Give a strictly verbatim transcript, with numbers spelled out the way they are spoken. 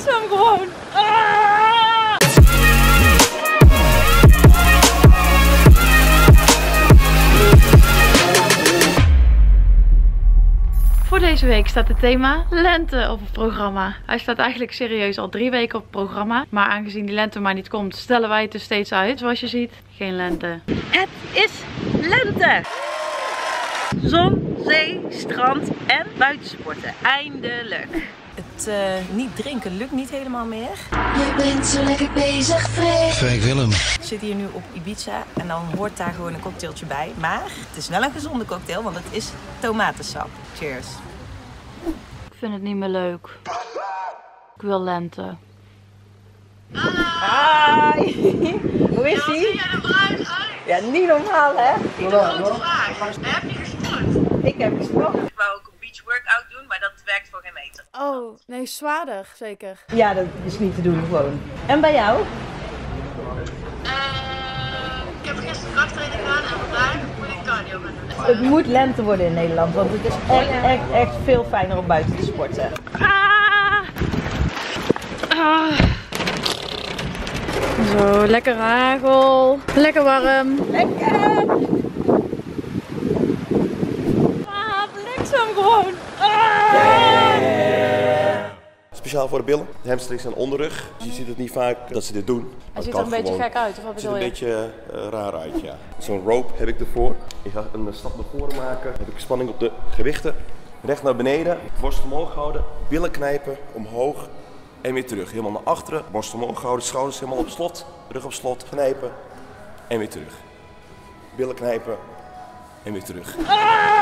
bliksem gewoon. Ah! Voor deze week staat het thema lente op het programma. Hij staat eigenlijk serieus al drie weken op het programma. Maar aangezien die lente maar niet komt, stellen wij het er steeds uit. Zoals je ziet, geen lente. Het is lente! Zon, zee, strand en buitensporten. Eindelijk. Het uh, niet drinken lukt niet helemaal meer. Je bent zo lekker bezig, Freek. Freek Willem. Ik zit hier nu op Ibiza en dan hoort daar gewoon een cocktailtje bij. Maar het is wel een gezonde cocktail, want het is tomatensap. Cheers. Ik vind het niet meer leuk. Ik wil lente. Hi! Hoe is ie? Ja, niet normaal hè? Ik heb een grote vraag. Heb je gesport? Ik heb gesport. Ik wou ook een beach workout doen, maar dat werkt voor geen meter. Oh, nee, zwaarder zeker. Ja, dat is niet te doen gewoon. En bij jou? Uh, ik heb gisteren krachttraining gedaan en vandaag moet ik cardio gaan doen. Het moet lente worden in Nederland, want het is echt, echt, echt veel fijner om buiten te sporten. Ah! Ah. Zo, lekker hagel. Lekker warm. Lekker! Ah, bliksem gewoon. Ah! Speciaal voor de billen, de hamstrings en onderrug. Dus je ziet het niet vaak dat ze dit doen. Hij ziet er een beetje gek uit, of wat bedoel je? Het ziet er een beetje uh, raar uit, ja. Zo'n rope heb ik ervoor. Ik ga een stap naar voren maken. Dan heb ik spanning op de gewichten. Recht naar beneden, borst omhoog houden, billen knijpen, omhoog en weer terug. Helemaal naar achteren, borst omhoog houden, schouders helemaal op slot, rug op slot, knijpen en weer terug. Billen knijpen en weer terug. Ah!